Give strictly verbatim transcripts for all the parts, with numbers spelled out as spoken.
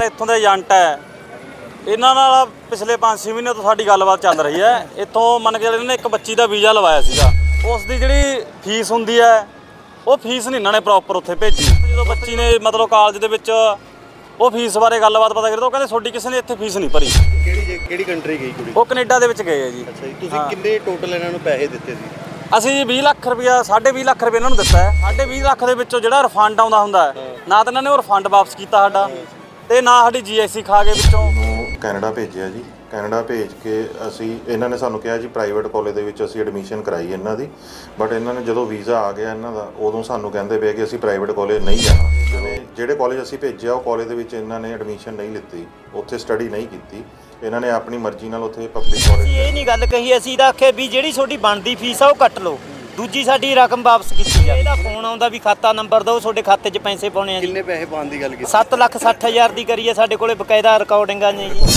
ਨਾਲ ਇੱਥੋਂ ਦੇ ਏਜੰਟ ਹੈ, ਇਹਨਾਂ ਨਾਲ ਪਿਛਲੇ ਪੰਜ ਛੇ ਮਹੀਨੇ ਤੋਂ ਸਾਡੀ ਗੱਲਬਾਤ ਚੱਲ ਰਹੀ ਹੈ। ਇੱਥੋਂ ਮੰਨ ਕੇ ਇਹਨਾਂ ਨੇ ਇੱਕ ਬੱਚੀ ਦਾ ਵੀਜ਼ਾ ਲਵਾਇਆ ਸੀਗਾ, ਉਸ ਦੀ ਜਿਹੜੀ ਫੀਸ ਹੁੰਦੀ ਹੈ ਉਹ ਫੀਸ ਨਹੀਂ ਇਹਨਾਂ ਨੇ ਪ੍ਰੋਪਰ ਉੱਥੇ ਭੇਜੀ। ਜਦੋਂ ਬੱਚੀ ਨੇ ਮਤਲਬ ਕਾਲਜ ਦੇ ਵਿੱਚ ਉਹ ਫੀਸ ਬਾਰੇ ਗੱਲਬਾਤ ਪਤਾ ਕਰੀ ਤਾਂ ਉਹ ਕਹਿੰਦੇ ਤੁਹਾਡੀ ਕਿਸੇ ਨੇ ਇੱਥੇ ਫੀਸ ਨਹੀਂ ਭਰੀ। ਕਿਹੜੀ ਕਿਹੜੀ ਕੰਟਰੀ ਗਈ ਕੁੜੀ? ਉਹ ਕੈਨੇਡਾ ਦੇ ਵਿੱਚ ਗਏ ਹੈ ਜੀ। ਅੱਛਾ ਜੀ, ਤੁਸੀਂ ਕਿੰਨੇ ਟੋਟਲ ਇਹਨਾਂ ਨੂੰ ਪੈਸੇ ਦਿੱਤੇ ਸੀ? ਅਸੀਂ ਜੀ ਵੀਹ ਲੱਖ ਰੁਪਇਆ ਸਾਢੇ ਵੀਹ ਲੱਖ ਰੁਪਏ ਇਹਨਾਂ ਨੂੰ ਦਿੱਤਾ ਹੈ। ਸਾਢੇ ਵੀਹ ਲੱਖ ਦੇ ਵਿੱਚੋਂ ਜਿਹੜਾ ਰਿਫੰਡ ਆਉਂਦਾ ਹੁੰਦਾ ਹੈ, ਨਾ ਤਾਂ ਇਹਨਾਂ ਨੇ ਉਹ ਰਿਫੰਡ ਵਾਪਸ ਕੀਤਾ ਸਾਡਾ, ਤੇ ਨਾ ਸਾਡੀ ਜੀ ਐਸ ਟੀ ਖਾ ਕੇ ਵਿੱਚੋਂ। ਕੈਨੇਡਾ ਭੇਜਿਆ ਜੀ, ਕੈਨੇਡਾ ਭੇਜ ਕੇ ਅਸੀਂ ਇਹਨਾਂ ਨੇ ਸਾਨੂੰ ਕਿਹਾ ਜੀ ਪ੍ਰਾਈਵੇਟ ਕਾਲਜ ਦੇ ਵਿੱਚ ਅਸੀਂ ਐਡਮਿਸ਼ਨ ਕਰਾਈ ਇਹਨਾਂ ਦੀ, ਬਟ ਇਹਨਾਂ ਨੇ ਜਦੋਂ ਵੀਜ਼ਾ ਆ ਗਿਆ ਇਹਨਾਂ ਦਾ ਉਦੋਂ ਸਾਨੂੰ ਕਹਿੰਦੇ ਪਏ ਕਿ ਅਸੀਂ ਪ੍ਰਾਈਵੇਟ ਕਾਲਜ ਨਹੀਂ ਜਾਣਾ। ਜਿਵੇਂ ਜਿਹੜੇ ਕਾਲਜ ਅਸੀਂ ਭੇਜਿਆ ਉਹ ਕਾਲਜ ਦੇ ਵਿੱਚ ਇਹਨਾਂ ਨੇ ਐਡਮਿਸ਼ਨ ਨਹੀਂ ਲਿੱਤੀ, ਉੱਥੇ ਸਟੱਡੀ ਨਹੀਂ ਕੀਤੀ, ਇਹਨਾਂ ਨੇ ਆਪਣੀ ਮਰਜ਼ੀ ਨਾਲ ਉੱਥੇ ਪਬਲਿਕ ਕਾਲਜ। ਇਹ ਨਹੀਂ ਗੱਲ ਕਹੀ ਅਸੀਂ ਤਾਂ ਆਖਿਆ ਵੀ ਜਿਹੜੀ ਤੁਹਾਡੀ ਬਣਦੀ ਫੀਸ ਆ ਉਹ ਕੱਟ ਲਓ, ਦੂਜੀ ਸਾਡੀ ਰਕਮ ਵਾਪਸ ਕੀਤੀ ਜਾਵੇ। ਇਹਦਾ ਫੋਨ ਆਉਂਦਾ ਵੀ ਖਾਤਾ ਨੰਬਰ ਦਿਓ, ਤੁਹਾਡੇ ਖਾਤੇ 'ਚ ਪੈਸੇ ਪਾਉਣੇ ਆ ਜੀ। ਕਿੰਨੇ ਪੈਸੇ ਪਾਉਣ ਦੀ ਗੱਲ ਕੀਤੀ? ਸੱਤ ਲੱਖ ਸੱਠ ਹਜ਼ਾਰ ਦੀ ਕਰੀਏ, ਸਾਡੇ ਕੋਲੇ ਬਕਾਇਦਾ ਰਿਕਾਰਡਿੰਗਾਂ ਨੇ ਜੀ।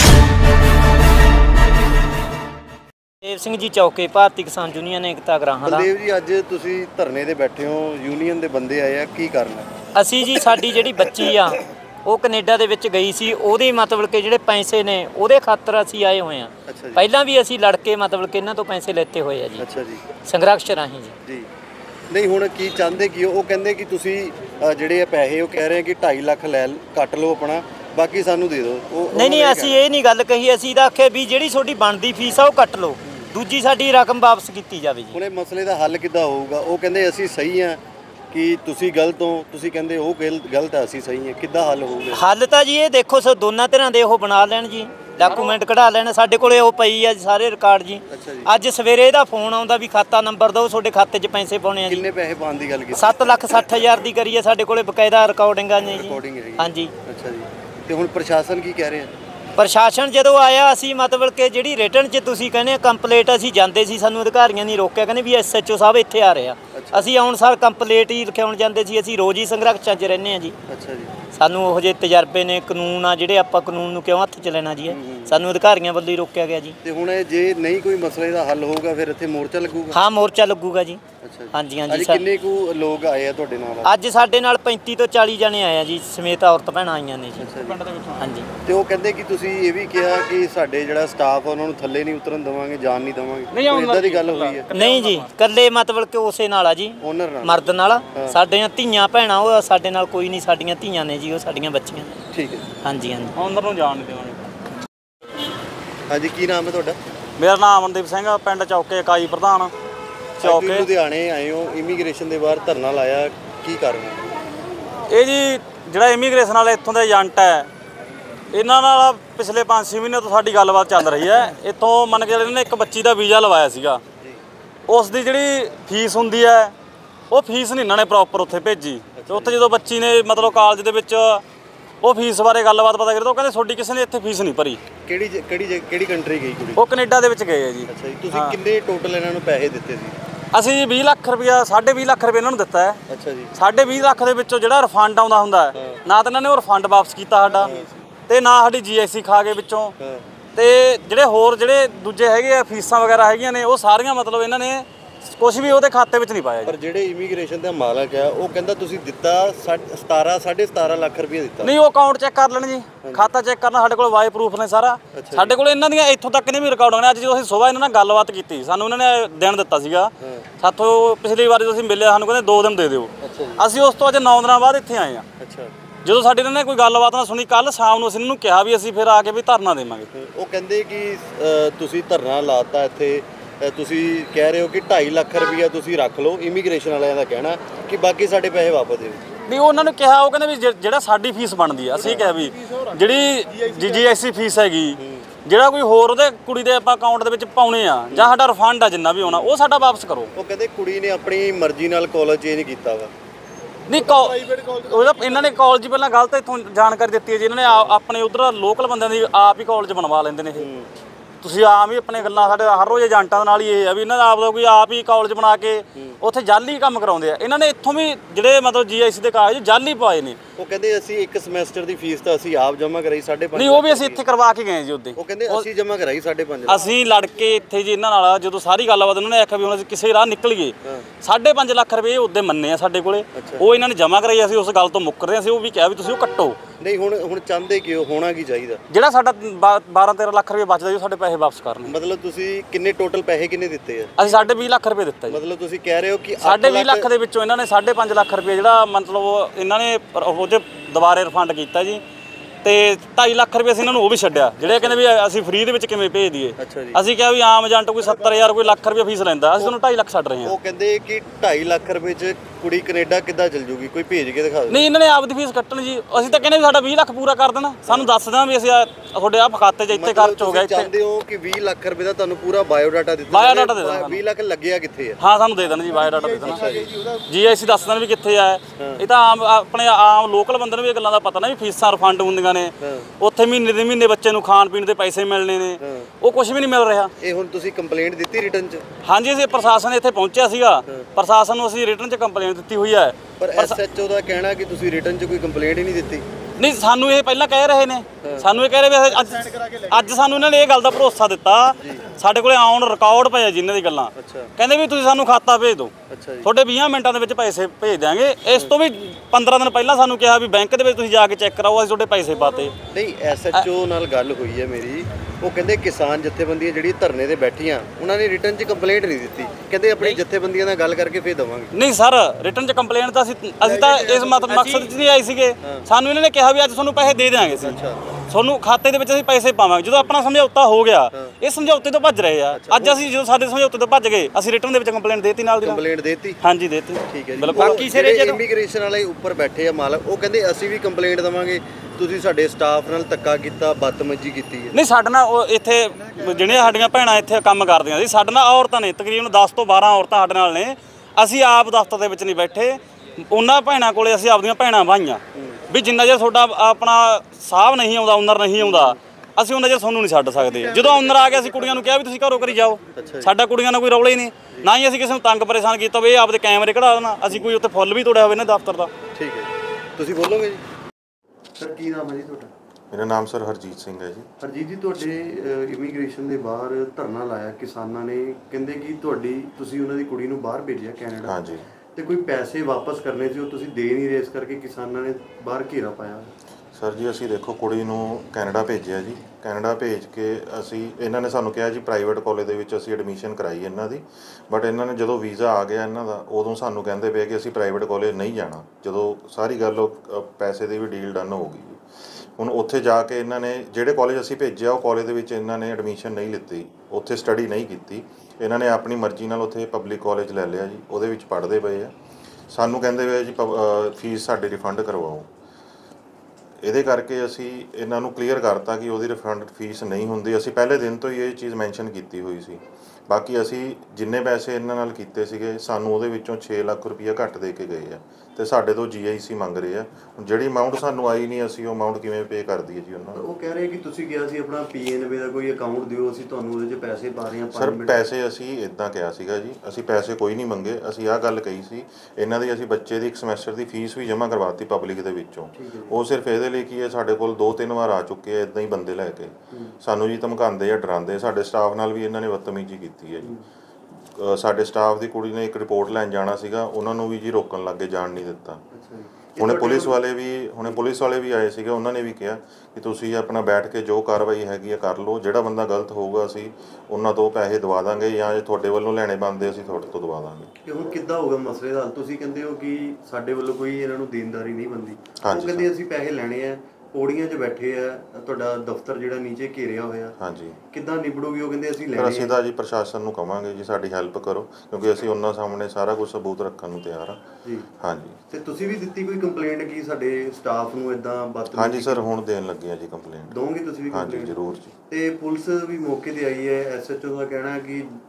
ਦੇਵ ਸਿੰਘ ਜੀ ਚੌਕੇ, ਭਾਰਤੀ ਕਿਸਾਨ ਯੂਨੀਅਨ ਏਕਤਾ ਗਰਾਹਾਂ ਦਾ। ਬਲਦੇਵ ਜੀ, ਅੱਜ ਤੁਸੀਂ ਧਰਨੇ ਤੇ ਬੈਠੇ ਹੋ, ਯੂਨੀਅਨ ਦੇ ਬੰਦੇ ਆਏ ਆ, ਕੀ ਕਰਨਾ? ਅਸੀਂ ਜੀ ਸਾਡੀ ਜਿਹੜੀ ਬੱਚੀ ਆ ਉਹ ਕੈਨੇਡਾ ਦੇ ਵਿੱਚ ਗਈ ਸੀ, ਉਹਦੇ ਮਤਲਬ ਕਿ ਜਿਹੜੇ ਪੈਸੇ ਨੇ ਉਹਦੇ ਖਾਤਰ ਅਸੀਂ ਆਏ ਹੋਏ ਆ। ਪਹਿਲਾਂ ਵੀ ਅਸੀਂ ਲੜ ਕੇ ਮਤਲਬ ਕਿ ਇਹਨਾਂ ਤੋਂ ਪੈਸੇ ਲੈਤੇ ਹੋਏ ਆ ਜੀ। ਅੱਛਾ ਜੀ, ਸੰਘਰਸ਼ ਰਾਹੀਂ ਜੀ। ਜੀ ਨਹੀਂ, ਹੁਣ ਕੀ ਚਾਹੁੰਦੇ ਕੀ? ਉਹ ਕਹਿੰਦੇ ਕਿ ਤੁਸੀਂ ਜਿਹੜੇ ਆ ਪੈਸੇ ਉਹ ਕਹਿ ਰਹੇ ਕਿ ਢਾਈ ਲੱਖ ਲੈ ਕੱਟ ਲਓ ਆਪਣਾ, ਬਾਕੀ ਸਾਨੂੰ ਦੇ ਦਿਓ। ਉਹ ਨਹੀਂ ਨਹੀਂ, ਅਸੀਂ ਇਹ ਨਹੀਂ ਗੱਲ ਕਹੀ, ਅਸੀਂ ਤਾਂ ਆਖਿਆ ਵੀ ਜਿਹੜੀ ਤੁਹਾਡੀ ਬਣਦੀ ਫੀਸ ਆ ਉਹ ਕੱਟ ਲਓ, ਦੂਜੀ ਸਾਡੀ ਰਕਮ ਵਾਪਸ ਕੀਤੀ ਜਾਵੇ ਜੀ। ਹੁਣ ਇਹ ਮਸਲੇ ਦਾ ਹੱਲ ਕਿੱਦਾਂ ਹੋਊਗਾ? ਉਹ ਕਹਿੰਦੇ ਅਸੀਂ ਸਹੀ ਆ ਕਿ ਤੁਸੀਂ ਗਲਤ ਹੋ, ਤੁਸੀਂ ਕਹਿੰਦੇ ਉਹ ਗਲਤ ਆ, ਅਸੀਂ ਸਹੀ ਆ, ਕਿੱਦਾਂ ਹੱਲ ਹੋਊਗਾ? ਹੱਲ ਤਾਂ ਜੀ ਇਹ ਦੇਖੋ ਸਰ, ਦੋਨਾਂ ਧਿਰਾਂ ਦੇ ਉਹ ਬਣਾ ਲੈਣ ਜੀ, ਡਾਕੂਮੈਂਟ ਕਢਾ ਲੈਣ, ਸਾਡੇ ਕੋਲੇ ਉਹ ਪਈ ਆ ਸਾਰੇ ਰਿਕਾਰਡ ਜੀ। ਅੱਜ ਸਵੇਰੇ ਇਹਦਾ ਫੋਨ ਆਉਂਦਾ ਵੀ ਖਾਤਾ ਨੰਬਰ ਦਿਓ, ਤੁਹਾਡੇ ਖਾਤੇ 'ਚ ਪੈਸੇ ਪਾਉਣੇ ਆ ਜੀ। ਕਿੰਨੇ ਪੈਸੇ ਪਾਉਣ ਦੀ ਗੱਲ ਕੀਤੀ? ਸੱਤ ਲੱਖ ਸੱਠ ਹਜ਼ਾਰ ਦੀ ਕਰੀਏ, ਸਾਡੇ ਕੋਲੇ ਬਕਾਇਦਾ ਰਿਕਾਰਡਿੰਗਾਂ ਨੇ ਜੀ। ਹਾਂਜੀ। ਅੱਛਾ ਜੀ, ਤੇ ਹੁਣ ਪ੍ਰਸ਼ਾਸਨ ਕੀ ਕਹਿ ਰਿਹਾ? ਪ੍ਰਸ਼ਾਸਨ ਜਦੋਂ ਆਇਆ, ਅਸੀਂ ਮਤਲਬ ਕਿ ਜਿਹੜੀ ਰਿਟਨ 'ਚ ਤੁਸੀਂ ਕਹਿੰਦੇ ਕੰਪਲੇਂਟ, ਅਸੀਂ ਜਾਂਦੇ ਸੀ, ਸਾਨੂੰ ਅਧਿਕਾਰੀਆਂ ਨੇ ਰੋਕਿਆ, ਕਹਿੰਦੇ ਵੀ ਐਸ ਐਚ ਓ ਸਾਹਿਬ ਇੱਥੇ ਆ ਰਹੇ ਆ। ਅਸੀਂ ਆਉਣ ਸਾਰ ਕੰਪਲੇਂਟ ਹੀ ਲਿਖਾਉਣ ਜਾਂਦੇ ਸੀ। ਅਸੀਂ ਰੋਜ਼ ਹੀ ਸੰਘਰਸ਼ਾਂ 'ਚ ਰਹਿੰਦੇ ਹਾਂ ਜੀ। ਅੱਛਾ ਜੀ, ਸਾਨੂੰ ਉਹ ਜਿਹੇ ਤਜਰਬੇ ਨੇ, ਕਾਨੂੰਨ ਆ ਜਿਹੜੇ, ਆਪਾਂ ਕਾਨੂੰਨ ਨੂੰ ਕਿਉਂ ਹੱਥ 'ਚ ਲੈਣਾ ਜੀ? ਸਾਨੂੰ ਅਧਿਕਾਰੀਆਂ ਵੱਲੋਂ ਹੀ ਰੋਕਿਆ ਗਿਆ ਜੀ। ਤੇ ਹੁਣ ਜੇ ਨਹੀਂ ਕੋਈ ਮਸਲੇ ਦਾ ਹੱਲ ਹੋਊਗਾ ਫਿਰ ਇੱਥੇ ਮੋਰਚਾ ਲੱਗੂਗਾ? ਹਾਂ, ਮੋਰਚਾ ਲੱਗੂਗਾ ਜੀ। ਅੱਛਾ ਜੀ, ਹਾਂਜੀ ਹਾਂਜੀ। ਕਿੰਨੇ ਕੁ ਲੋਕ ਆਏ ਆ ਤੁਹਾਡੇ ਨਾਲ? ਅੱਜ ਸਾਡੇ ਨਾਲ ਪੈਂਤੀ ਤੋਂ ਚਾਲੀ ਜਣੇ ਆਏ ਆ ਜੀ, ਸਮੇਤ ਔਰਤ ਭੈਣਾਂ ਆਈਆਂ ਨੇ ਜੀ ਪਿੰਡ ਦੇ ਵਿੱਚੋਂ। ਹਾਂਜੀ। ਤੇ ਉਹ ਕਹਿੰਦੇ ਕਿ ਤੁਸੀਂ ਇਹ ਵੀ ਕਿਹਾ ਕਿ ਸਾਡੇ ਜਿਹੜਾ ਸਟਾਫ ਆ ਉਹਨਾਂ ਨੂੰ ਥੱਲੇ ਨਹੀਂ ਉਤਰਨ ਦੇਵਾਂਗੇ, ਜਾਣ ਨਹੀਂ ਦੇਵਾਂਗੇ, ਇਦਾਂ ਦੀ ਗੱਲ ਹੋਈ ਹੈ? ਨਹੀਂ ਜੀ, ਇਕੱਲੇ ਮਤਲਬ ਕਿ ਉਸੇ ਨਾਲ ਆ ਜੀ, ਓਨਰ ਨਾਲ, ਮਰਦ ਨਾਲ। ਸਾਡੀਆਂ ਧੀਆਂ ਭੈਣਾਂ ਉਹ ਸਾਡੇ ਨਾਲ ਕੋਈ ਨਹੀਂ, ਸਾਡੀਆਂ ਧੀਆਂ ਨੇ ਜੀ, ਉਹ ਸਾਡੀਆਂ ਬੱਚੀਆਂ ਨੇ। ਠੀਕ ਹੈ। ਹਾਂਜੀ ਹਾਂਜੀ। ਓਨਰ ਨੂੰ ਜਾਣ ਨਹੀਂ ਦੇਵਾਂਗੇ। ਹਾਂਜੀ, ਕੀ ਨਾਮ ਹੈ ਤੁਹਾਡਾ? ਮੇਰਾ ਨਾਮ ਅਮਨਦੀਪ ਸਿੰਘ, ਪਿੰਡ ਚੌਕੇ, ਇਕਾਈ ਪ੍ਰਧਾਨ ਚੌਕੇ। ਲੁਧਿਆਣੇ ਆਏ ਹੋ, ਇਮੀਗ੍ਰੇਸ਼ਨ ਦੇ ਬਾਹਰ ਧਰਨਾ ਲਾਇਆ, ਕੀ ਕਾਰਨ? ਇਹ ਜੀ ਜਿਹੜਾ ਇਮੀਗ੍ਰੇਸ਼ਨ ਵਾਲੇ ਇੱਥੋਂ ਦੇ ਏਜੰਟ ਹੈ, ਇਹਨਾਂ ਨਾਲ ਪਿਛਲੇ ਪੰਜ ਛੇ ਮਹੀਨੇ ਤੋਂ ਸਾਡੀ ਗੱਲਬਾਤ ਚੱਲ ਰਹੀ ਹੈ। ਇੱਥੋਂ ਮੰਨ ਕੇ ਇਹਨਾਂ ਨੇ ਇੱਕ ਬੱਚੀ ਦਾ ਵੀਜ਼ਾ ਲਵਾਇਆ ਸੀਗਾ, ਉਸ ਦੀ ਜਿਹੜੀ ਫੀਸ ਹੁੰਦੀ ਹੈ ਉਹ ਫੀਸ ਨਹੀਂ ਇਹਨਾਂ ਨੇ ਪ੍ਰੋਪਰ ਉੱਥੇ ਭੇਜੀ। ਤੇ ਉੱਥੇ ਜਦੋਂ ਬੱਚੀ ਨੇ ਮਤਲਬ ਕਾਲਜ ਦੇ ਵਿੱਚ ਉਹ ਫੀਸ ਬਾਰੇ ਗੱਲਬਾਤ ਪਤਾ ਕਰੀ ਤਾਂ ਉਹ ਕਹਿੰਦੇ ਤੁਹਾਡੀ ਕਿਸੇ ਨੇ ਇੱਥੇ ਫੀਸ ਨਹੀਂ ਭਰੀ। ਕਿਹੜੀ ਕਿਹੜੀ ਕਿਹੜੀ ਕੰਟਰੀ ਗਈ ਕੁੜੀ? ਉਹ ਕੈਨੇਡਾ ਦੇ ਵਿੱਚ ਗਏ ਹੈ ਜੀ। ਅੱਛਾ ਜੀ, ਤੁਸੀਂ ਕਿੰਨੇ ਟੋਟਲ ਇਹਨਾਂ ਨੂੰ ਪੈਸੇ ਦਿੱਤੇ ਸੀ? ਅਸੀਂ ਜੀ ਵੀਹ ਲੱਖ ਰੁਪਇਆ ਸਾਢੇ ਵੀਹ ਲੱਖ ਰੁਪਏ ਇਹਨਾਂ ਨੂੰ ਦਿੱਤਾ ਹੈ। ਅੱਛਾ ਜੀ, ਸਾਢੇ ਵੀਹ ਲੱਖ ਦੇ ਵਿੱਚੋਂ ਜਿਹੜਾ ਰਿਫੰਡ ਆਉਂਦਾ ਹੁੰਦਾ ਹੈ, ਨਾ ਤਾਂ ਇਹਨਾਂ ਨੇ ਉਹ ਰਿਫੰਡ ਵਾਪਸ ਕੀਤਾ ਸਾਡਾ, ਤੇ ਨਾ ਸਾਡੀ ਜੀ ਐਸ ਟੀ ਖਾ ਕੇ ਵਿੱਚੋਂ। ਤੇ ਜਿਹੜੇ ਹੋਰ ਜਿਹੜੇ ਦੂਜੇ ਹੈਗੇ ਆ ਫੀਸਾਂ ਵਗੈਰਾ ਹੈਗੀਆਂ ਨੇ, ਉਹ ਸਾਰੀਆਂ ਮਤਲਬ ਇਹਨਾਂ ਨੇ ਕੁਝ ਵੀ ਉਹਦੇ ਖਾਤੇ ਵਿੱਚ ਨਹੀਂ ਪਾਇਆ। ਪਰ ਜਿਹੜੇ ਇਮੀਗ੍ਰੇਸ਼ਨ ਦਾ ਮਾਲਕ ਹੈ ਉਹ ਕਹਿੰਦਾ ਤੁਸੀਂ ਦਿੱਤਾ ਸਤਾਰਾਂ ਸਾਢੇ ਸਤਾਰਾਂ ਲੱਖ ਰੁਪਏ ਦਿੱਤਾ। ਨਹੀਂ, ਉਹ ਅਕਾਊਂਟ ਚੈੱਕ ਕਰ ਲੈਣ ਜੀ, ਖਾਤਾ ਚੈੱਕ ਕਰਨਾ, ਸਾਡੇ ਕੋਲ ਵਾਈ ਪ੍ਰੂਫ ਨੇ ਸਾਰਾ। ਸਾਡੇ ਕੋਲ ਇਹਨਾਂ ਦੀਆਂ ਇੱਥੋਂ ਤੱਕ ਨੇ ਵੀ ਰਿਕਾਰਡ ਹੋਣੇ। ਅੱਜ ਜਦੋਂ ਅਸੀਂ ਸੁਬਾਹ ਇਹਨਾਂ ਨਾਲ ਗੱਲਬਾਤ ਕੀਤੀ, ਸਾਨੂੰ ਇਹਨਾਂ ਨੇ ਦਿਨ ਦਿੱਤਾ ਸੀਗਾ, ਸਾਥੋਂ ਪਿਛਲੀ ਵਾਰੀ ਤੁਸੀਂ ਮਿਲੇ ਸਾਨੂੰ ਕਹਿੰਦੇ ਦੋ ਦਿਨ ਦੇ ਦਿਓ। ਅਸੀਂ ਉਸ ਤੋਂ ਅੱਜ ਨੌ ਦਿਨਾਂ ਬਾਅਦ ਇੱਥੇ ਆਏ ਆ। ਜਦੋਂ ਸਾਡੇ ਇਹਨਾਂ ਨੇ ਕੋਈ ਗੱਲਬਾਤ ਨਾ ਸੁਣੀ, ਕੱਲ ਸ਼ਾਮ ਨੂੰ ਅਸੀਂ ਇਹਨਾਂ ਨੂੰ ਕਿਹਾ ਵੀ ਅਸੀਂ ਫਿਰ ਆ ਕੇ ਵੀ ਧਰਨਾ ਦੇਵਾਂਗੇ। ਉਹ ਕਹਿੰਦੇ ਕਿ ਤੁਸੀਂ ਧਰਨਾ ਲਾਤਾ ਇੱਥੇ, ਤੁਸੀਂ ਕਹਿ ਰਹੇ ਹੋ ਕਿ ਢਾਈ ਲੱਖ ਰੁਪਈਆ ਤੁਸੀਂ ਰੱਖ ਲਓ, ਇਮੀਗ੍ਰੇਸ਼ਨ ਵਾਲਿਆਂ ਦਾ ਕਹਿਣਾ ਕਿ ਬਾਕੀ ਸਾਡੇ ਪੈਸੇ ਵਾਪਸ ਦਿਓ। ਨਹੀਂ, ਉਹਨਾਂ ਨੂੰ ਕਿਹਾ, ਉਹ ਕਹਿੰਦੇ ਵੀ ਜਿਹੜਾ ਸਾਡੀ ਫੀਸ ਬਣਦੀ ਆ, ਅਸੀਂ ਕਿਹਾ ਵੀ ਜਿਹੜੀ ਜੀ ਜੀ ਐਸ ਟੀ ਫੀਸ ਹੈਗੀ, ਜਿਹੜਾ ਕੋਈ ਹੋਰ ਉਹਦੇ ਕੁੜੀ ਦੇ ਆਪਾਂ ਅਕਾਊਂਟ ਦੇ ਵਿੱਚ ਪਾਉਣੇ ਆ, ਜਾਂ ਸਾਡਾ ਰਿਫੰਡ ਆ ਜਿੰਨਾ ਵੀ ਆਉਣਾ, ਉਹ ਸਾਡਾ ਵਾਪਸ ਕਰੋ। ਉਹ ਕਹਿੰਦੇ ਕੁੜੀ ਨੇ ਆਪਣੀ ਮਰਜ਼ੀ ਨਾਲ ਕਾਲਜ ਚੇਂਜ ਕੀਤਾ ਵਾ। ਨਹੀਂ, ਉਹਦਾ ਇਹਨਾਂ ਨੇ ਕਾਲਜ ਪਹਿਲਾਂ ਗਲਤ ਇੱਥੋਂ ਜਾਣਕਾਰੀ ਦਿੱਤੀ ਹੈ ਜੀ। ਇਹਨਾਂ ਨੇ ਆਪਣੇ ਉਧਰ ਲੋਕਲ ਬੰਦਿਆਂ ਦੀ ਆਪ ਹੀ ਕਾਲਜ ਬਣਵਾ ਲੈਂਦੇ ਨੇ ਇਹ। ਤੁਸੀਂ ਆਮ ਹੀ ਆਪਣੇ ਗੱਲਾਂ ਸਾਡੇ ਹਰ ਰੋਜ਼ ਏਜੰਟਾਂ ਦੇ ਨਾਲ ਹੀ ਇਹ ਆ ਵੀ ਇਹਨਾਂ ਦਾ ਆਪ ਦਾ ਕੋਈ ਆਪ ਹੀ ਕਾਲਜ ਬਣਾ ਕੇ ਉੱਥੇ ਜਾਲੀ ਕੰਮ ਕਰਾਉਂਦੇ ਆ। ਇਹਨਾਂ ਨੇ ਇੱਥੋਂ ਵੀ ਜਿਹੜੇ ਮਤਲਬ ਜੀਆਈਸੀ ਦੇ ਕਾਗਜ਼ ਜਾਲੀ ਪਾਏ ਨੇ। ਉਹ ਕਹਿੰਦੇ ਅਸੀਂ ਇੱਕ ਸਮੈਸਟਰ ਦੀ ਫੀਸ ਤਾਂ ਅਸੀਂ ਆਪ ਜਮ੍ਹਾਂ ਕਰਾਈ ਸਾਢੇ ਪੰਜ ਨਹੀਂ, ਉਹ ਵੀ ਅਸੀਂ ਇੱਥੇ ਕਰਵਾ ਕੇ ਗਏ ਜੀ ਉਹਦੇ। ਉਹ ਕਹਿੰਦੇ ਅਸੀਂ ਜਮ੍ਹਾਂ ਕਰਾਈ ਸਾਢੇ ਪੰਜ ਅਸੀਂ ਲੜ ਕੇ ਇੱਥੇ ਜੀ ਇਹਨਾਂ ਨਾਲ ਜਦੋਂ ਸਾਰੀ ਗੱਲਬਾਤ ਉਹਨਾਂ ਨੇ ਆਖਿਆ ਵੀ ਹੁਣ ਅਸੀਂ ਕਿਸੇ ਰਾਹ ਨਿਕਲੀਏ, ਸਾਢੇ ਪੰਜ ਲੱਖ ਰੁਪਏ ਉਹਦੇ ਮੰਨੇ ਆ ਸਾਡੇ ਕੋਲੇ, ਉਹ ਇਹਨਾਂ ਨੇ ਜਮ੍ਹਾਂ ਕਰਾਈ। ਅਸੀਂ ਉਸ ਗੱਲ ਤੋਂ ਮੁੱਕਰ ਰਹੇ ਸੀ, ਉਹ ਵੀ ਕਿਹਾ ਵੀ ਤੁਸੀਂ ਉਹ ਕੱਟੋ। ਨਹੀਂ ਹੁਣ ਹੁਣ ਚਾਹੁੰਦੇ ਕਿ ਹੋਣਾ ਕੀ ਚਾਹੀਦਾ? ਜਿਹੜਾ ਸਾਡਾ ਬਾਰਾਂ ਤੇਰਾਂ ਲੱਖ ਰੁਪਏ ਬਚਦਾ ਜੀ, ਉਹ ਸਾਡੇ ਪੈਸੇ ਵਾਪਸ ਕਰਨ। ਮਤਲਬ ਤੁਸੀਂ ਕਿੰਨੇ ਟੋਟਲ ਪੈਸੇ ਕਿੰਨੇ ਦਿੱਤੇ ਆ? ਅਸੀਂ ਸਾਢੇ ਵੀਹ ਲੱਖ ਰੁਪਏ ਦਿੱਤਾ ਜੀ। ਮਤਲਬ ਤੁਸੀਂ ਕਹਿ ਰਹੇ ਹੋ ਕਿ ਸਾਢੇ ਵੀਹ ਲੱਖ ਦੇ ਵਿੱਚੋਂ ਇਹਨਾਂ ਨੇ ਸਾਢੇ ਪੰਜ ਲੱਖ ਰੁਪਏ ਜਿਹੜਾ ਮਤਲਬ ਇਹਨਾਂ ਨੇ ਉਹ 'ਚ ਦੁਬਾਰੇ ਰਿਫੰਡ ਕੀਤਾ ਜੀ, ਤੇ ਢਾਈ ਲੱਖ ਰੁਪਏ ਅਸੀਂ ਇਹਨਾਂ ਨੂੰ ਉਹ ਵੀ ਛੱਡਿਆ। ਜਿਹੜੇ ਕਹਿੰਦੇ ਵੀ ਅਸੀਂ ਫ੍ਰੀ ਦੇ ਵਿੱਚ ਕਿਵੇਂ ਭੇਜ ਦਈਏ। ਅਸੀਂ ਕਿਹਾ ਵੀ ਆਮ ਏਜੰਟ ਕੋਈ ਸੱਤਰ ਹਜ਼ਾਰ ਕੋਈ ਲੱਖ ਰੁਪਏ ਫੀਸ ਲੈਂਦਾ, ਅਸੀਂ ਤੁਹਾਨੂੰ ਢਾਈ ਲੱਖ ਛੱਡ ਰਹੇ ਹਾਂ। ਉਹ ਕਹਿੰਦੇ ਕਿ ਢਾਈ ਲੱਖ ਰੁਪਏ 'ਚ ਕੁੜੀ ਕੈਨੇਡਾ ਕਿੱਦਾਂ ਚੱਲ ਜੂਗੀ? ਕੋਈ ਭੇਜ ਕੇ ਦਿਖਾ ਦਿਓ। ਨਹੀਂ, ਇਹਨਾਂ ਨੇ ਆਪ ਦੀ ਫੀਸ ਕੱਟਣ ਜੀ। ਅਸੀਂ ਤਾਂ ਕਹਿੰਦੇ ਵੀ ਸਾਡਾ ਵੀਹ ਲੱਖ ਪੂਰਾ ਕਰ ਦੇਣਾ, ਸਾਨੂੰ ਦੱਸ ਦੇਣਾ ਵੀ ਅਸੀਂ ਤੁਹਾਡੇ ਆਹ ਖਾਤੇ 'ਚ ਇੱਥੇ ਖਰਚ ਹੋ ਗਿਆ। ਇੱਥੇ ਚਾਹੁੰਦੇ ਹੋ ਕਿ ਵੀਹ ਲੱਖ ਰੁਪਏ ਦਾ ਤੁਹਾਨੂੰ ਪੂਰਾ ਬਾਇਓਡਾਟਾ ਦਿੱਤਾ ਬਾਇਓ ਡਾਟਾ ਦੇ ਦੇਣਾ। ਵੀਹ ਲੱਖ ਲੱਗਿਆ ਕਿੱਥੇ ਆ? ਹਾਂ, ਸਾਨੂੰ ਦੇ ਦੇਣ ਜੀ ਬਾਇਓ ਡਾਟਾ ਦੇ ਦੇਣਾ। ਜੀਆਈਸੀ ਦੱਸ ਦੇਣ ਵੀ ਕਿੱਥੇ ਆ। ਇਹ ਤਾਂ ਆਮ ਆਪਣੇ ਆਮ ਲੋਕਲ ਬੰਦੇ ਨੂੰ ਵੀ ਇਹ ਗੱਲਾਂ ਦਾ ਪਤਾ ਨਾ ਵੀ ਫੀਸਾਂ ਰਿਫੰਡ ਹੁੰਦੀਆਂ ਨੇ, ਉੱਥੇ ਮਹੀਨੇ ਦੇ ਮਹੀਨੇ ਬੱਚੇ ਨੂੰ ਖਾਣ ਪੀਣ ਦੇ ਪੈਸੇ ਮਿਲਣੇ ਨੇ, ਉਹ ਕੁਝ ਵੀ ਨਹੀਂ ਮਿਲ ਰਿਹਾ। ਇਹ ਹੁਣ ਤੁਸੀਂ ਕੰਪਲੇਂਟ ਦਿੱਤੀ ਰਿਟਰਨ 'ਚ? ਹਾਂਜੀ, ਅਸੀਂ ਪ੍ਰਸ਼ਾਸਨ ਇੱਥੇ ਪਹੁੰਚਿਆ ਸੀਗਾ, ਪ੍ਰਸ਼ਾਸਨ ਨੂੰ ਅਸੀਂ ਰਿਟਰਨ 'ਚ ਕੰਪਲੇਂਟ ਦਿੱਤੀ ਹੋਈ ਹੈ। ਪਰ ਐਸਐਚਓ ਦਾ ਕਹਿਣਾ ਕਿ ਤੁਸੀਂ ਰਿਟਰਨ 'ਚ ਕੋਈ ਕੰਪਲੇਂਟ ਹੀ ਨਹੀਂ ਦਿੱਤੀ। ਨਹੀਂ, ਸਾਨੂੰ ਇਹ ਪਹਿਲਾਂ ਕਹਿ ਰਹੇ ਨੇ, ਸਾਨੂੰ ਇਹ ਕਹਿ ਰਹੇ ਵੀ ਅੱਜ ਅੱਜ ਸਾਨੂੰ ਇਹਨਾਂ ਨੇ ਇਹ ਗੱਲ ਦਾ ਭਰੋਸਾ ਦਿੱਤਾ। ਸਾਡੇ ਕੋਲੇ ਆਉਣ ਰਿਕਾਰਡ ਪਏ ਜੀ ਇਹਨਾਂ ਦੀ ਗੱਲਾਂ। ਕਹਿੰਦੇ ਵੀ ਤੁਸੀਂ ਸਾਨੂੰ ਖਾਤਾ ਭੇਜ ਦਿਓ, ਤੁਹਾਡੇ ਵੀਹ ਮਿੰਟਾਂ ਦੇ ਵਿੱਚ ਪੈਸੇ ਭੇਜ ਦਿਆਂਗੇ। ਇਸ ਤੋਂ ਵੀ ਪੰਦਰਾਂ ਦਿਨ ਪਹਿਲਾਂ ਸਾਨੂੰ ਕਿਹਾ ਵੀ ਬੈਂਕ ਦੇ ਵਿੱਚ ਤੁਸੀਂ ਜਾ ਕੇ ਚੈੱਕ ਕਰਾਓ, ਅਸੀਂ ਤੁਹਾਡੇ ਪੈਸੇ ਪਾਤੇ। ਨਹੀਂ, ਐਸਐਚਓ ਨਾਲ ਗੱਲ ਹੋਈ ਹੈ ਮੇਰੀ, ਉਹ ਕਹਿੰਦੇ ਕਿਸਾਨ ਜਥੇਬੰਦੀਆਂ ਜਿਹੜੀ ਧਰਨੇ ਤੇ ਬੈਠੀਆਂ ਉਹਨਾਂ ਨੇ ਰਿਟਰਨ 'ਚ ਕੰਪਲੇਂਟ ਨਹੀਂ ਦਿੱਤੀ। ਕਹਿੰਦੇ ਆਪਣੀ ਜਥੇਬੰਦੀਆਂ ਨਾਲ ਗੱਲ ਕਰਕੇ ਫੇਰ ਦੇਵਾਂਗੇ। ਨਹੀਂ ਸਰ, ਰਿਟਰਨ 'ਚ ਕੰਪਲੇਂਟ ਤਾਂ ਅਸੀਂ ਅਸੀਂ ਤਾਂ ਇਸ ਮਤ ਮਕਸਦ 'ਚ ਨਹੀਂ ਆਏ ਸੀਗੇ। ਸਾਨੂੰ ਇਹਨਾਂ ਨੇ ਕਿਹਾ ਵੀ ਅੱਜ ਤੁਹਾਨੂੰ ਪੈਸੇ ਦੇ ਦਿਆਂਗੇ, ਅਸੀਂ ਤੁਹਾਨੂੰ ਖਾਤੇ ਦੇ ਵਿੱਚ ਅਸੀਂ ਪੈਸੇ ਪਾਵਾਂਗੇ। ਜਦੋਂ ਆਪਣਾ ਸਮਝੌਤਾ ਹੋ ਗਿਆ, ਇਹ ਸਮਝੌਤੇ ਤੋਂ ਭੱਜ ਰਹੇ ਆ। ਅੱਜ ਅਸੀਂ ਜਦੋਂ ਸਾਡੇ ਸਮਝੌਤੇ ਤੋਂ ਭੱਜ ਗਏ, ਅਸੀਂ ਰਿਟਰਨ ਦੇ ਵਿੱਚ ਕੰਪਲੇਂਟ ਦੇਤੀ ਨਾਲ ਦੀ ਨਾਲ। ਕੰਪਲੇਂਟ ਦੇਤੀ? ਹਾਂਜੀ ਦੇਤੀ। ਠੀਕ ਹੈ ਜੀ। ਬਾਕੀ ਸਿਰੇ ਜਦੋਂ ਇਮੀਗ੍ਰੇਸ਼ਨ ਵਾਲੇ ਉੱਪਰ ਬੈਠੇ ਆ ਮਾਲਕ, ਉਹ ਕਹਿੰਦੇ ਅਸੀਂ ਵੀ ਕੰਪਲੇਂਟ ਦੇਵਾਂਗੇ, ਤੁਸੀਂ ਸਾਡੇ ਸਟਾਫ ਨਾਲ ਧੱਕਾ ਕੀਤਾ, ਬਦਤਮੀਜ਼ੀ ਕੀਤੀ ਹੈ। ਨਹੀਂ, ਸਾਡੇ ਨਾਲ ਉਹ ਇੱਥੇ ਜਿਹੜੀਆਂ ਸਾਡੀਆਂ ਭੈਣਾਂ ਇੱਥੇ ਕੰਮ ਕਰਦੀਆਂ ਸੀ, ਸਾਡੇ ਨਾਲ ਔਰਤਾਂ ਨੇ ਤਕਰੀਬਨ ਦਸ ਤੋਂ ਬਾਰਾਂ ਔਰਤਾਂ ਸਾਡੇ ਨਾਲ ਨੇ। ਅਸੀਂ ਆਪ ਦਫ਼ਤਰ ਦੇ ਵਿੱਚ ਨਹੀਂ ਬੈਠੇ, ਉਹਨਾਂ ਭੈਣਾਂ ਕੋਲੇ ਅਸੀਂ ਆਪਦੀਆਂ ਭੈਣਾਂ ਵਾਹੀਆਂ ਵੀ ਜਿੰਨਾ ਚਿਰ ਤੁਹਾਡਾ ਆਪਣਾ ਸਾਹਿਬ ਨਹੀਂ ਆਉਂਦਾ, ਓਨਰ ਨਹੀਂ ਆਉਂਦਾ, ਅਸੀਂ ਉਹਨਾਂ ਚਿਰ ਤੁਹਾਨੂੰ ਨਹੀਂ ਛੱਡ ਸਕਦੇ। ਜਦੋਂ ਓਨਰ ਆ ਗਿਆ, ਅਸੀਂ ਕੁੜੀਆਂ ਨੂੰ ਕਿਹਾ ਵੀ ਤੁਸੀਂ ਘਰੋਂ ਕਰੀ ਜਾਓ, ਸਾਡਾ ਕੁੜੀਆਂ ਨਾਲ ਕੋਈ ਰੌਲਾ ਹੀ ਨਹੀਂ, ਨਾ ਹੀ ਅਸੀਂ ਕਿਸੇ ਨੂੰ ਤੰਗ ਪਰੇਸ਼ਾਨ ਕੀਤਾ ਵੀ ਇਹ ਆਪਦੇ ਕੈਮਰੇ ਕਢਾ ਦੇਣਾ। ਅਸੀਂ ਕੋਈ ਉੱਥੇ ਫੁੱਲ ਵੀ ਤੋੜਿਆ ਹੋਵੇ ਨਾ ਦਫ਼ਤਰ ਦਾ। ਠੀਕ ਹੈ ਜੀ, ਤੁਸੀਂ ਬੋਲੋਗੇ ਜੀ? ਸਰ ਕੀ ਨਾਮ ਹੈ ਜੀ ਤੁਹਾਡਾ? ਮੇਰਾ ਨਾਮ ਸਰ ਹਰਜੀਤ ਸਿੰਘ ਹੈ ਜੀ। ਹਰਜੀਤ ਜੀ, ਤੁਹਾਡੇ ਇਮੀਗ੍ਰੇਸ਼ਨ ਦੇ ਬਾਹਰ ਧਰਨਾ ਲਾਇਆ ਕਿਸਾਨਾਂ ਨੇ, ਕਹਿੰਦੇ ਕਿ ਤੁਹਾਡੀ ਤੁਸੀਂ ਉਹਨਾਂ ਦੀ ਕੁੜੀ ਨੂੰ ਬਾਹਰ ਭੇਜਿਆ ਕੈਨੇਡਾ। ਹਾਂਜੀ। ਤੇ ਕੋਈ ਪੈਸੇ ਵਾਪਸ ਕਰਨੇ ਸੀ, ਉਹ ਤੁਸੀਂ ਦੇ ਨਹੀਂ ਰਹੇ, ਇਸ ਕਰਕੇ ਕਿਸਾਨਾਂ ਨੇ ਬਾਹਰ ਘੇਰਾ ਪਾਇਆ। ਸਰ ਜੀ, ਅਸੀਂ ਦੇਖੋ ਕੁੜੀ ਨੂੰ ਕੈਨੇਡਾ ਭੇਜਿਆ ਜੀ। ਕੈਨੇਡਾ ਭੇਜ ਕੇ ਅਸੀਂ ਇਹਨਾਂ ਨੇ ਸਾਨੂੰ ਕਿਹਾ ਜੀ ਪ੍ਰਾਈਵੇਟ ਕਾਲਜ ਦੇ ਵਿੱਚ ਅਸੀਂ ਐਡਮਿਸ਼ਨ ਕਰਾਈ ਇਹਨਾਂ ਦੀ, ਬਟ ਇਹਨਾਂ ਨੇ ਜਦੋਂ ਵੀਜ਼ਾ ਆ ਗਿਆ ਇਹਨਾਂ ਦਾ, ਉਦੋਂ ਸਾਨੂੰ ਕਹਿੰਦੇ ਪਏ ਕਿ ਅਸੀਂ ਪ੍ਰਾਈਵੇਟ ਕਾਲਜ ਨਹੀਂ ਜਾਣਾ। ਜਦੋਂ ਸਾਰੀ ਗੱਲ ਉਹ ਪੈਸੇ ਦੀ ਵੀ ਡੀਲ ਡਨ ਹੋ ਗਈ। ਹੁਣ ਉੱਥੇ ਜਾ ਕੇ ਇਹਨਾਂ ਨੇ ਜਿਹੜੇ ਕਾਲਜ ਅਸੀਂ ਭੇਜਿਆ, ਉਹ ਕਾਲਜ ਦੇ ਵਿੱਚ ਇਹਨਾਂ ਨੇ ਐਡਮਿਸ਼ਨ ਨਹੀਂ ਲਿੱਤੀ, ਉੱਥੇ ਸਟੱਡੀ ਨਹੀਂ ਕੀਤੀ। ਇਹਨਾਂ ਨੇ ਆਪਣੀ ਮਰਜ਼ੀ ਨਾਲ ਉੱਥੇ ਪਬਲਿਕ ਕਾਲਜ ਲੈ ਲਿਆ ਜੀ, ਉਹਦੇ ਵਿੱਚ ਪੜ੍ਹਦੇ ਪਏ ਆ। ਸਾਨੂੰ ਕਹਿੰਦੇ ਪਏ ਜੀ ਫੀਸ ਸਾਡੀ ਰਿਫੰਡ ਕਰਵਾਓ। ਇਹਦੇ ਕਰਕੇ ਅਸੀਂ ਇਹਨਾਂ ਨੂੰ ਕਲੀਅਰ ਕਰਤਾ ਕਿ ਉਹਦੀ ਰਿਫੰਡ ਫੀਸ ਨਹੀਂ ਹੁੰਦੀ। ਅਸੀਂ ਪਹਿਲੇ ਦਿਨ ਤੋਂ ਹੀ ਇਹ ਚੀਜ਼ ਮੈਂਸ਼ਨ ਕੀਤੀ ਹੋਈ ਸੀ। ਬਾਕੀ ਅਸੀਂ ਜਿੰਨੇ ਪੈਸੇ ਇਹਨਾਂ ਨਾਲ ਕੀਤੇ ਸੀਗੇ, ਸਾਨੂੰ ਉਹਦੇ ਵਿੱਚੋਂ ਛੇ ਲੱਖ ਰੁਪਈਆ ਘੱਟ ਦੇ ਕੇ ਗਏ ਆ, ਤੇ ਸਾਡੇ ਤੋਂ ਜੀ ਆਈ ਸੀ ਮੰਗ ਰਹੇ ਆ। ਜਿਹੜੀ ਅਮਾਊਂਟ ਸਾਨੂੰ ਆਈ ਨਹੀਂ, ਅਸੀਂ ਉਹ ਅਮਾਊਂਟ ਕਿਵੇਂ ਪੇ ਕਰ ਦਈਏ ਜੀ ਉਹਨਾਂ ਨੂੰ? ਉਹ ਕਹਿ ਰਹੇ ਕਿ ਤੁਸੀਂ ਕਿਹਾ ਸੀ ਆਪਣਾ ਪੀ ਐਨ ਬੀ ਦਾ ਕੋਈ ਅਕਾਊਂਟ ਦਿਓ, ਅਸੀਂ ਤੁਹਾਨੂੰ ਉਹਦੇ 'ਚ ਪੈਸੇ ਪਾ ਰਹੇ ਹਾਂ। ਸਰ ਪੈਸੇ ਅਸੀਂ ਇੱਦਾਂ ਕਿਹਾ ਸੀਗਾ ਜੀ, ਅਸੀਂ ਪੈਸੇ ਕੋਈ ਨਹੀਂ ਮੰਗੇ। ਅਸੀਂ ਆਹ ਗੱਲ ਕਹੀ ਸੀ ਇਹਨਾਂ ਦੀ, ਅਸੀਂ ਬੱਚੇ ਦੀ ਇੱਕ ਸਮੈਸਟਰ ਦੀ ਫੀਸ ਵੀ ਜਮ੍ਹਾਂ ਕਰਵਾਤੀ ਪਬਲਿਕ ਦੇ ਵਿੱਚੋਂ। ਉਹ ਸਿਰਫ ਇਹਦੇ ਲਈ ਕੀ ਹੈ, ਸਾਡੇ ਕੋਲ ਦੋ ਤਿੰਨ ਵਾਰ ਆ ਚੁੱਕੇ ਆ ਇੱਦਾਂ ਹੀ ਬੰਦੇ ਲੈ ਕੇ, ਸਾਨੂੰ ਜੀ ਧਮਕਾਉਂਦੇ ਆ, ਡਰਾਉਂਦੇ। ਸਾਡੇ ਸਟਾਫ ਨਾਲ ਵੀ ਇਹਨਾਂ ਨੇ ਬਦਤਮੀਜ਼ੀ ਕੀਤੀ ਹੈ ਜੀ। ਸਾਡੇ ਸਟਾਫ ਦੀ ਕੁੜੀ ਨੇ ਇੱਕ ਰਿਪੋਰਟ ਲੈਣ ਜਾਣਾ ਸੀਗਾ, ਉਹਨਾਂ ਨੂੰ ਵੀ ਜੀ ਰੋਕਣ ਲੱਗੇ, ਜਾਣ ਨਹੀਂ ਦਿੱਤਾ। ਹੁਣੇ ਪੁਲਿਸ ਵਾਲੇ ਵੀ ਹੁਣੇ ਪੁਲਿਸ ਵਾਲੇ ਵੀ ਆਏ ਸੀਗੇ, ਉਹਨਾਂ ਨੇ ਵੀ ਕਿਹਾ ਕਿ ਤੁਸੀਂ ਆਪਣਾ ਬੈਠ ਕੇ ਜੋ ਕਾਰਵਾਈ ਹੈਗੀ ਆ ਕਰ ਲਓ, ਜਿਹੜਾ ਬੰਦਾ ਗਲਤ ਹੋਊਗਾ ਅਸੀਂ ਉਹਨਾਂ ਤੋਂ ਪੈਸੇ ਦਵਾ ਦਾਂਗੇ, ਜਾਂ ਜੇ ਤੁਹਾਡੇ ਵੱਲੋਂ ਲੈਣੇ ਬਣਦੇ ਅਸੀਂ ਤੁਹਾਡੇ ਤੋਂ ਦਵਾ ਦਾਂਗੇ। ਕਿ ਹੁਣ ਕਿੱਦਾਂ ਹੋਊਗਾ ਮਸਲੇ ਦਾ ਹੱਲ? ਤੁਸੀਂ ਕਹਿੰਦੇ ਹੋ ਕਿ ਸਾਡੇ ਵੱਲੋਂ ਕੋਈ ਇਹਨਾਂ ਨੂੰ ਦੇਣਦਾਰੀ ਨਹੀਂ ਬਣਦੀ, ਉਹ ਕਹਿੰਦੇ ਅਸੀਂ ਪੈਸੇ ਲੈਣੇ ਆ, ਪੌੜੀਆਂ 'ਚ ਬੈਠੇ ਆ, ਤੁਹਾਡਾ ਦਫ਼ਤਰ ਜਿਹੜਾ ਨੀਚੇ ਘੇਰਿਆ ਹੋਇਆ। ਹਾਂਜੀ, ਕਿੱਦਾਂ ਨਿਬੜੂਗੀ? ਉਹ ਕਹਿੰਦੇ ਅਸੀਂ ਲੈਣੇ। ਅਸੀਂ ਤਾਂ ਜੀ ਪ੍ਰਸ਼ਾਸਨ ਨੂੰ ਕਵਾਂਗੇ ਜੀ ਸਾਡੀ ਹੈਲਪ ਕਰੋ, ਕਿਉਂਕਿ ਅਸੀਂ ਉਹਨਾਂ ਸਾਹਮਣੇ ਸਾਰਾ ਕੁਝ ਸਬੂਤ ਰੱਖਣ ਨੂੰ ਤਿਆਰ ਹਾਂ ਜੀ। ਹਾਂਜੀ। ਤੇ ਤੁਸੀਂ ਵੀ ਦਿੱਤੀ ਕੋਈ ਕੰਪਲੇਂਟ ਕਿ ਸਾਡੇ ਸਟਾਫ ਨੂੰ ਇਦਾਂ ਬਦਤਮੀਜ਼ੀ? ਹਾਂਜੀ ਸਰ, ਹੁਣ ਦੇਣ ਲੱਗੇ ਆ ਜੀ ਕੰਪਲੇਂਟ। ਦੋਗੇ ਤੁਸੀਂ ਵੀ? ਹਾਂਜੀ ਜ਼ਰੂਰ ਜੀ। ਤੇ ਪੁਲਿਸ ਵੀ ਮੌਕੇ ਤੇ ਆਈ ਹੈ, ਐਸ ਐਚ ਓ ਦਾ ਕਹਿਣਾ ਕਿ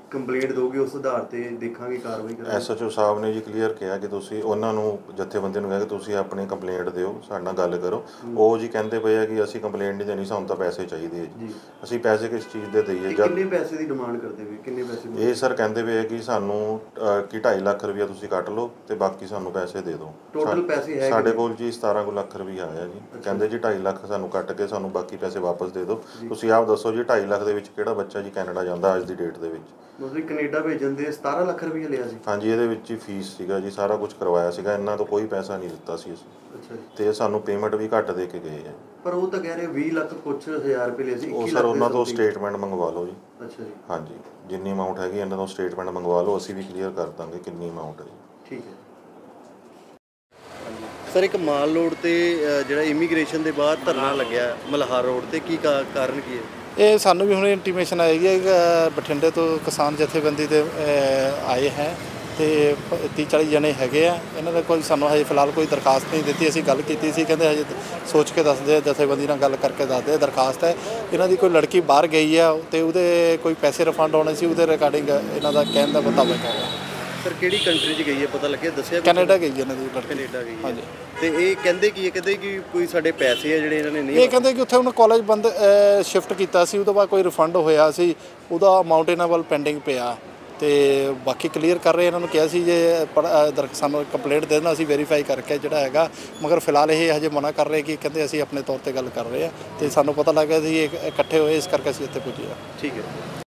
ਕੰਪਲੇਂਟ ਦੋਗੇ ਉਸ ਆਧਾਰ ਤੇ ਦੇਖਾਂਗੇ ਕਾਰਵਾਈ ਕਰਾਂਗੇ। ਐਸਐਚਓ ਸਾਹਿਬ ਨੇ ਜੀ ਕਲੀਅਰ ਕਿਹਾ ਕਿ ਤੁਸੀਂ ਉਹਨਾਂ ਨੂੰ ਜਥੇਬੰਦੀ ਨੂੰ ਕਿਹਾ ਕਿ ਤੁਸੀਂ ਆਪਣੀ ਕੰਪਲੇਂਟ ਦਿਓ, ਸਾਡੇ ਨਾਲ ਗੱਲ ਕਰੋ। ਉਹ ਜੀ ਕਹਿੰਦੇ ਪਏ ਆ ਕਿ ਅਸੀਂ ਕੰਪਲੇਂਟ ਨਹੀਂ ਦੇਣੀ, ਸਾਨੂੰ ਤਾਂ ਪੈਸੇ ਚਾਹੀਦੇ ਆ ਜੀ। ਅਸੀਂ ਪੈਸੇ ਕਿਸ ਚੀਜ਼ ਦੇ ਦਈਏ? ਜਦ ਕਿੰਨੇ ਪੈਸੇ ਦੀ ਡਿਮਾਂਡ ਕਰਦੇ ਪਏ? ਕਿੰਨੇ ਪੈਸੇ? ਇਹ ਸਰ ਕਹਿੰਦੇ ਪਏ ਆ ਕਿ ਸਾਨੂੰ ਕਿ ਢਾਈ ਲੱਖ ਰੁਪਇਆ ਤੁਸੀਂ ਕੱਟ ਲਓ ਤੇ ਬਾਕੀ ਸਾਨੂੰ ਪੈਸੇ ਦੇ ਦਿਓ। ਟੋਟਲ ਪੈਸੇ ਹੈ ਸਾਡੇ ਕੋਲ ਜੀ ਸਤਾਰਾਂ ਕੁ ਲੱਖ ਰੁਪਇਆ ਆਇਆ ਜੀ। ਕਹਿੰਦੇ ਜੀ ਢਾਈ ਲੱਖ ਸਾਨੂੰ ਕੱਟ ਕੇ ਸਾਨੂੰ ਬਾਕੀ ਪੈਸੇ ਵਾਪਸ ਦੇ ਦਿਓ। ਤੁਸੀਂ ਆਪ ਦੱਸੋ ਜੀ ਢਾਈ ਲੱਖ ਦੇ ਵਿੱਚ ਕਿਹੜਾ ਬੱਚਾ ਜੀ ਕੈਨੇਡਾ ਜਾਂਦਾ ਅੱਜ ਦੀ ਡੇਟ ਦੇ ਵਿੱਚ? ਮਤਲਬ ਕੈਨੇਡਾ ਭੇਜਣ ਦੇ ਸਤਾਰਾਂ ਲੱਖ ਰੁਪਏ ਲਿਆ ਸੀ? ਹਾਂਜੀ, ਇਹਦੇ ਵਿੱਚ ਹੀ ਫੀਸ ਸੀਗਾ ਜੀ, ਸਾਰਾ ਕੁਝ ਕਰਵਾਇਆ ਸੀਗਾ, ਇਹਨਾਂ ਤੋਂ ਕੋਈ ਪੈਸਾ ਨਹੀਂ ਦਿੱਤਾ ਸੀ ਅਸੀਂ। ਅੱਛਾ ਜੀ। ਤੇ ਸਾਨੂੰ ਪੇਮੈਂਟ ਵੀ ਘੱਟ ਦੇ ਕੇ ਗਏ ਆ। ਪਰ ਉਹ ਤਾਂ ਕਹਿ ਰਹੇ ਵੀਹ ਲੱਖ ਕੁਛ ਹਜ਼ਾਰ ਰੁਪਏ ਲਿਆ ਸੀ। ਉਹ ਸਰ ਉਹਨਾਂ ਤੋਂ ਸਟੇਟਮੈਂਟ ਮੰਗਵਾ ਲਓ ਜੀ। ਅੱਛਾ ਜੀ। ਹਾਂਜੀ, ਜਿੰਨੀ ਅਮਾਊਂਟ ਹੈਗੀ ਇਹਨਾਂ ਤੋਂ ਸਟੇਟਮੈਂਟ ਮੰਗਵਾ ਲਓ, ਅਸੀਂ ਵੀ ਕਲੀਅਰ ਕਰ ਦਾਂਗੇ ਕਿੰਨੀ ਅਮਾਊਂਟ ਹੈ ਜੀ। ਠੀਕ ਹੈ ਸਰ। ਇੱਕ ਮਾਲ ਰੋਡ ਤੇ ਜਿਹੜਾ ਇਮੀਗ੍ਰੇਸ਼ਨ ਦੇ ਬਾਅਦ ਧਰਨਾ ਲੱਗਿਆ ਮਲਹਾਰ ਰੋਡ ਤੇ, ਕੀ ਕਾਰਨ ਕੀ ਹੈ? ਇਹ ਸਾਨੂੰ ਵੀ ਹੁਣ ਇੰਟੀਮੇਸ਼ਨ ਆਈ ਹੈ ਕਿ ਬਠਿੰਡੇ ਤੋਂ ਕਿਸਾਨ ਜਥੇਬੰਦੀ ਦੇ ਆਏ ਹੈ ਤੇ ਤੀਹ ਚਾਲੀ ਜਣੇ ਹੈਗੇ ਆ। ਇਹਨਾਂ ਦਾ ਕੋਈ ਸਾਨੂੰ ਹਜੇ ਫਿਲਹਾਲ ਕੋਈ ਦਰਖਾਸਤ ਨਹੀਂ ਦਿੱਤੀ। ਅਸੀਂ ਗੱਲ ਕੀਤੀ ਸੀ, ਕਹਿੰਦੇ ਹਜੇ ਸੋਚ ਕੇ ਦੱਸਦੇ, ਜਥੇਬੰਦੀ ਨਾਲ ਗੱਲ ਕਰਕੇ ਦੱਸਦੇ। ਦਰਖਾਸਤ ਹੈ ਇਹਨਾਂ ਦੀ, ਕੋਈ ਲੜਕੀ ਬਾਹਰ ਗਈ ਆ ਤੇ ਉਹਦੇ ਕੋਈ ਪੈਸੇ ਰਿਫੰਡ ਹੋਣੇ ਸੀ, ਉਹਦੇ ਰਿਗਾਰਡਿੰਗ ਇਹਨਾਂ ਦਾ ਕਹਿਣ ਦਾ ਮੁਤਾਬਕ ਹੈ। ਸਰ ਕਿਹੜੀ ਕੰਟਰੀ 'ਚ ਗਈ ਹੈ ਪਤਾ ਲੱਗਿਆ? ਦੱਸਿਆ ਕੈਨੇਡਾ ਗਈ ਇਹਨਾਂ ਦੀ ਲੜਕੀ। ਕੈਨੇਡਾ ਗਈ ਹਾਂਜੀ। ਤੇ ਇਹ ਕਹਿੰਦੇ ਕੀ ਹੈ? ਕਹਿੰਦੇ ਕਿ ਕੋਈ ਸਾਡੇ ਪੈਸੇ ਆ ਜਿਹੜੇ ਇਹਨਾਂ ਨੇ ਨਹੀਂ, ਇਹ ਕਹਿੰਦੇ ਕਿ ਉੱਥੇ ਉਹਨਾਂ ਕਾਲਜ ਬੰਦ ਸ਼ਿਫਟ ਕੀਤਾ ਸੀ, ਉਹ ਤੋਂ ਬਾਅਦ ਕੋਈ ਰਿਫੰਡ ਹੋਇਆ ਸੀ, ਉਹਦਾ ਅਮਾਊਂਟ ਇਹਨਾਂ ਵੱਲ ਪੈਂਡਿੰਗ ਪਿਆ। ਤੇ ਬਾਕੀ ਕਲੀਅਰ ਕਰ ਰਹੇ ਇਹਨਾਂ ਨੂੰ ਕਿਹਾ ਸੀ ਜੇ ਸਾਨੂੰ ਕੰਪਲੇਂਟ ਦੇ ਦੇਣਾ, ਅਸੀਂ ਵੈਰੀਫਾਈ ਕਰਕੇ ਜਿਹੜਾ ਹੈਗਾ। ਮਗਰ ਫਿਲਹਾਲ ਇਹ ਹਜੇ ਮਨਾ ਕਰ ਰਹੇ ਕਿ ਕਹਿੰਦੇ ਅਸੀਂ ਆਪਣੇ ਤੌਰ ਤੇ ਗੱਲ ਕਰ ਰਹੇ ਹਾਂ ਤੇ ਸਾਨੂੰ ਪਤਾ ਲੱਗਾ ਸੀ ਇਹ ਇਕੱਠੇ ਹੋਏ, ਇਸ ਕਰਕੇ ਅਸੀਂ ਇੱਥੇ ਪੁੱਜੇ ਹਾਂ। ਠੀਕ ਹੈ।